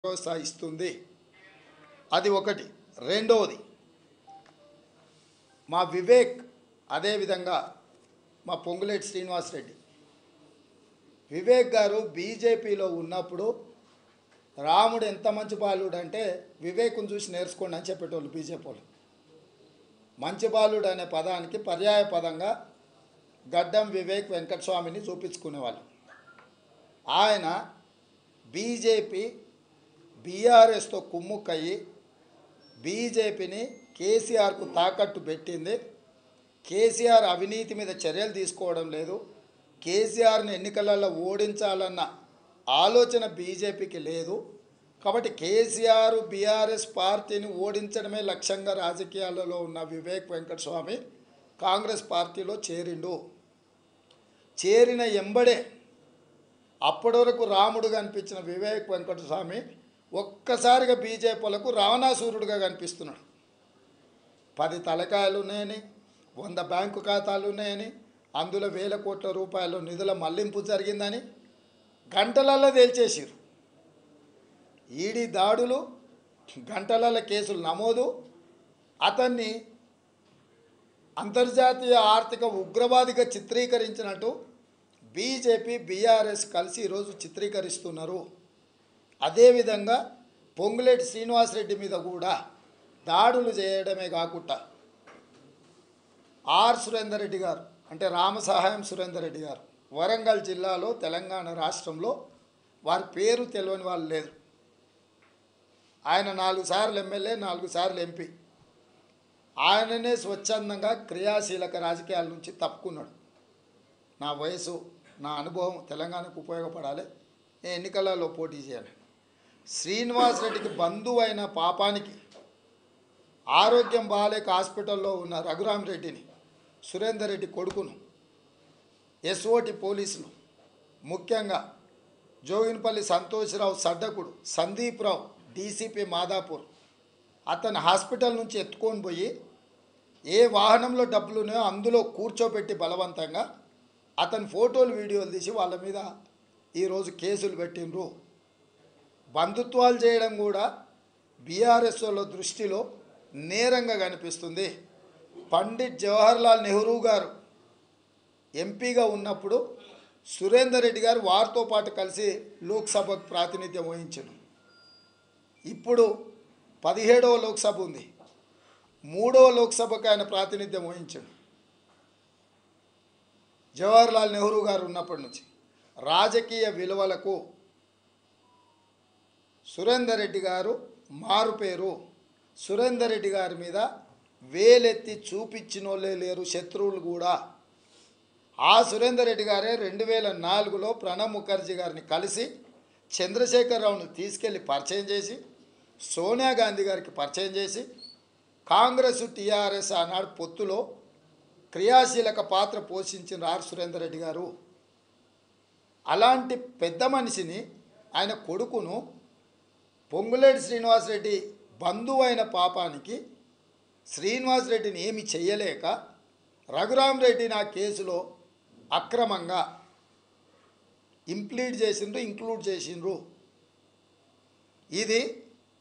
ప్రోత్సహిస్తుంది. అది ఒకటి. రెండవది మా వివేక్, అదేవిధంగా మా పొంగులేటి శ్రీనివాసరెడ్డి. వివేక్ గారు బీజేపీలో ఉన్నప్పుడు రాముడు ఎంత మంచి బాలుడు అంటే వివేక్ను చూసి నేర్చుకోండి అని చెప్పేటోళ్ళు బీజేపీ వాళ్ళు. మంచి బాలుడు అనే పదానికి పర్యాయ పదంగా గడ్డం వివేక్ వెంకటస్వామిని చూపించుకునేవాళ్ళు. ఆయన బీజేపీ బీఆర్ఎస్తో కుమ్ముక్కయ్యి బీజేపీని కేసీఆర్కు తాకట్టు పెట్టింది. కేసీఆర్ అవినీతి మీద చర్యలు తీసుకోవడం లేదు. కేసీఆర్ని ఎన్నికలలో ఓడించాలన్న ఆలోచన బీజేపీకి లేదు. కాబట్టి కేసీఆర్ బీఆర్ఎస్ పార్టీని ఓడించడమే లక్ష్యంగా రాజకీయాలలో ఉన్న వివేక్ వెంకటస్వామి కాంగ్రెస్ పార్టీలో చేరిండు. చేరిన ఎంబడే అప్పటి వరకు రాముడుగా కనిపించిన వివేక్ వెంకటస్వామి ఒక్కసారిగా బీజేపీలకు రావణాసురుడుగా కనిపిస్తున్నాడు. 10 తలకాయలు ఉన్నాయని, 100 బ్యాంకు ఖాతాలు ఉన్నాయని, అందులో వేల కోట్ల రూపాయల నిధుల మళ్లింపు జరిగిందని గంటలలో తేల్చేసారు. ఈడీ దాడులు, గంటలలో కేసులు నమోదు, అతన్ని అంతర్జాతీయ ఆర్థిక ఉగ్రవాదిగా చిత్రీకరించినట్టు బీజేపీ బీఆర్ఎస్ కలిసి ఈరోజు చిత్రీకరిస్తున్నారు. అదేవిధంగా పొంగులేటి శ్రీనివాసరెడ్డి మీద కూడా దాడులు చేయడమే కాకుండా సురేందర్ రెడ్డి గారు, అంటే రామసహాయం సురేందర్ రెడ్డి గారు, వరంగల్ జిల్లాలో తెలంగాణ రాష్ట్రంలో వారి పేరు తెలియని వాళ్ళు లేరు. ఆయన 4 సార్లు ఎమ్మెల్యే, 4 సార్లు ఎంపీ. ఆయననే స్వచ్ఛందంగా క్రియాశీలక రాజకీయాల నుంచి తప్పుకున్నాడు. నా వయసు, నా అనుభవం తెలంగాణకు ఉపయోగపడాలి, నేను ఎన్నికలలో పోటీ చేయాలి. శ్రీనివాసరెడ్డికి బంధువైన పాపానికి ఆరోగ్యం బాలేక హాస్పిటల్లో ఉన్న రఘురామరెడ్డిని, సురేందర్ రెడ్డి కొడుకును ఎస్ఓటి పోలీసులు, ముఖ్యంగా జోగినపల్లి సంతోష్రావు సడ్డకుడు సందీప్ రావు డీసీపీ మాదాపూర్, అతను హాస్పిటల్ నుంచి ఎత్తుకొని పోయి ఏ వాహనంలో డబ్బులున్నాయో అందులో కూర్చోబెట్టి బలవంతంగా అతని ఫోటోలు వీడియోలు తీసి వాళ్ళ మీద ఈరోజు కేసులు పెట్టిండ్రు. బంధుత్వాలు చేయడం కూడా బీఆర్ఎస్ వాళ్ళ దృష్టిలో నేరంగా కనిపిస్తుంది. పండిట్ జవహర్లాల్ నెహ్రూ గారు ఎంపీగా ఉన్నప్పుడు సురేందర్ రెడ్డి గారు వారితో పాటు కలిసి లోక్సభకు ప్రాతినిధ్యం వహించారు. ఇప్పుడు 17వ లోక్సభ ఉంది, 3వ లోక్సభకు ఆయన ప్రాతినిధ్యం వహించాడు. జవహర్లాల్ నెహ్రూ గారు ఉన్నప్పటి నుంచి రాజకీయ విలువలకు సురేందర్ రెడ్డి గారు మారుపేరు. సురేందర్ రెడ్డి గారి మీద వేలెత్తి చూపించిన వాళ్ళే లేరు శత్రువులు కూడా. ఆ సురేందర్ రెడ్డి గారే 2004లో ప్రణబ్ ముఖర్జీ గారిని కలిసి చంద్రశేఖరరావును తీసుకెళ్ళి పరిచయం చేసి, సోనియా గాంధీ గారికి పరిచయం చేసి, కాంగ్రెస్ టీఆర్ఎస్ ఆనాడు పొత్తులో క్రియాశీలక పాత్ర పోషించిన సురేందర్ రెడ్డి గారు. అలాంటి పెద్ద మనిషిని, ఆయన కొడుకును, పొంగులేటి శ్రీనివాసరెడ్డి బంధువైన పాపానికి శ్రీనివాసరెడ్డిని ఏమి చెయ్యలేక రఘురామరెడ్డి నా కేసులో అక్రమంగా ఇంక్లూడ్ చేసిండ్రు. ఇది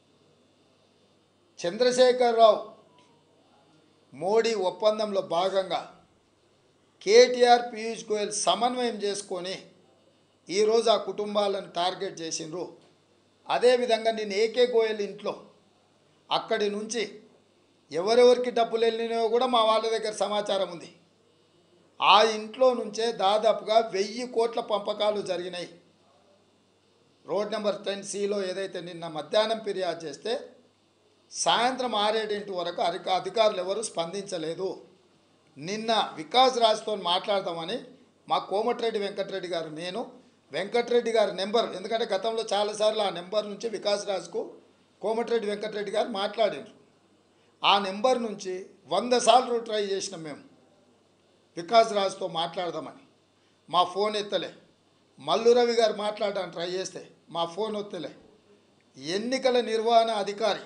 చంద్రశేఖరరావు మోడీ ఒప్పందంలో భాగంగా కేటీఆర్ పీయూష్ గోయల్ సమన్వయం చేసుకొని ఈరోజు ఆ కుటుంబాలను టార్గెట్ చేసిండ్రు. అదేవిధంగా నేను ఏకే గోయల్ ఇంట్లో అక్కడి నుంచి ఎవరెవరికి డబ్బులు వెళ్ళినాయో కూడా మా వాళ్ళ దగ్గర సమాచారం ఉంది. ఆ ఇంట్లో నుంచే దాదాపుగా 1000 కోట్ల పంపకాలు జరిగినాయి. రోడ్ నెంబర్ 10Cలో ఏదైతే నిన్న మధ్యాహ్నం ఫిర్యాదు చేస్తే సాయంత్రం 6-7 వరకు అధికారులు ఎవరు స్పందించలేదు. నిన్న వికాస్ రాజ్తో మాట్లాడదామని మా కోమటిరెడ్డి వెంకటరెడ్డి గారు, నేను వెంకటరెడ్డి గారి నెంబర్, ఎందుకంటే గతంలో చాలాసార్లు ఆ నెంబర్ నుంచి వికాస్ రాజ్కు కోమటిరెడ్డి వెంకటరెడ్డి గారు మాట్లాడారు. ఆ నెంబర్ నుంచి 100 సార్లు ట్రై చేసినాం మేము వికాస్ రాజ్తో మాట్లాడదామని. మా ఫోన్ ఎత్తలే. మల్లు రవి గారు మాట్లాడడానికి ట్రై చేస్తే మా ఫోన్ ఎత్తలే. ఎన్నికల నిర్వహణ అధికారి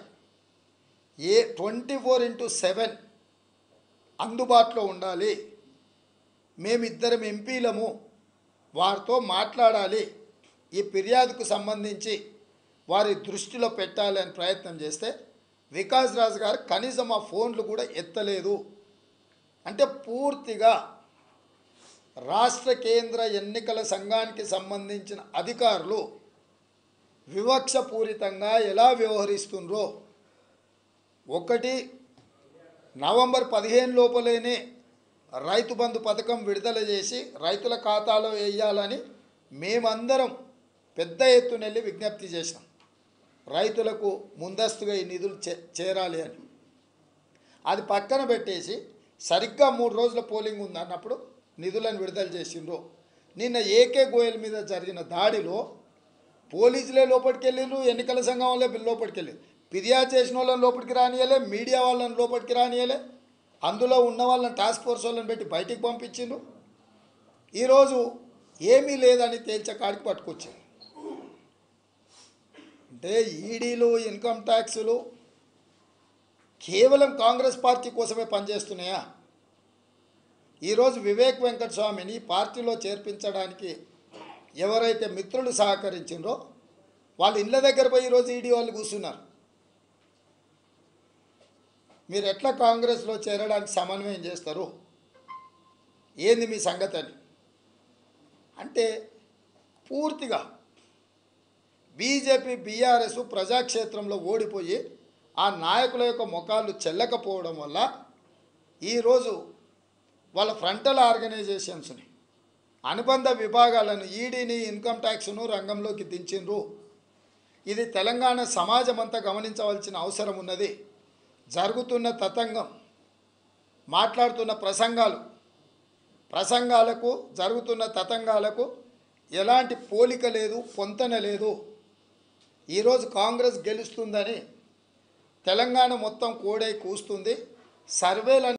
24/7 అందుబాటులో ఉండాలి, మేమిద్దరం ఎంపీలము, వారితో మాట్లాడాలి, ఈ ఫిర్యాదుకు సంబంధించి వారి దృష్టిలో పెట్టాలి అని ప్రయత్నం చేస్తే వికాస్ రాజ్ గారు కనీసం ఆ ఫోన్లు కూడా ఎత్తలేదు. అంటే పూర్తిగా రాష్ట్ర కేంద్ర ఎన్నికల సంఘానికి సంబంధించిన అధికారులు వివక్షపూరితంగా ఎలా వ్యవహరిస్తుండ్రో, ఒకటి నవంబర్ 15 లోపలేనే రైతు బంధు పథకం విడుదల చేసి రైతుల ఖాతాలో వేయాలని మేమందరం పెద్ద ఎత్తున వెళ్ళి విజ్ఞప్తి చేసినాం. రైతులకు ముందస్తుగా ఈ నిధులు చేరాలి అని. అది పక్కన పెట్టేసి సరిగ్గా 3 రోజుల పోలింగ్ ఉందన్నప్పుడు నిధులను విడుదల చేసిండ్రు. నిన్న ఏకే గోయల్ మీద జరిగిన దాడిలో పోలీసులే లోపలికి వెళ్ళిండ్రు, ఎన్నికల సంఘం వాళ్ళే లోపలికి వెళ్ళి ఫిర్యాదు చేసిన వాళ్ళని లోపలికి రానియలే, మీడియా వాళ్ళని లోపలికి రానియలే, అందులో ఉన్న వాళ్ళని టాస్క్ ఫోర్స్ వాళ్ళని పెట్టి బయటికి పంపించిండ్రు. ఈరోజు ఏమీ లేదని తేల్చే కాడికి పట్టుకొచ్చింది. అంటే ఈడీలు, ఇన్కమ్ ట్యాక్సులు కేవలం కాంగ్రెస్ పార్టీ కోసమే పనిచేస్తున్నాయా? ఈరోజు వివేక్ వెంకటస్వామిని పార్టీలో చేర్పించడానికి ఎవరైతే మిత్రులు సహకరించిండ్రో వాళ్ళ ఇళ్ళ దగ్గర పోయి ఈరోజు ఈడీ వాళ్ళు కూర్చున్నారు. మీరు ఎట్లా కాంగ్రెస్లో చేరడానికి సమన్వయం చేస్తారు, ఏంది మీ సంగతి అని. అంటే పూర్తిగా బీజేపీ, బీఆర్ఎస్ ప్రజాక్షేత్రంలో ఓడిపోయి ఆ నాయకుల యొక్క ముఖాలు చెల్లకపోవడం వల్ల ఈరోజు వాళ్ళ ఫ్రంటల్ ఆర్గనైజేషన్స్ని, అనుబంధ విభాగాలను, ఈడీని, ఇన్కమ్ ట్యాక్స్ను రంగంలోకి దించిండ్రు. ఇది తెలంగాణ సమాజం అంతా గమనించవలసిన అవసరం ఉన్నది. జరుగుతున్న తతంగం, మాట్లాడుతున్న ప్రసంగాలకు జరుగుతున్న తతంగాలకు ఎలాంటి పోలిక లేదు, పొంతన లేదు. ఈరోజు కాంగ్రెస్ గెలుస్తుందని తెలంగాణ మొత్తం కోడై కూస్తుంది. సర్వేలు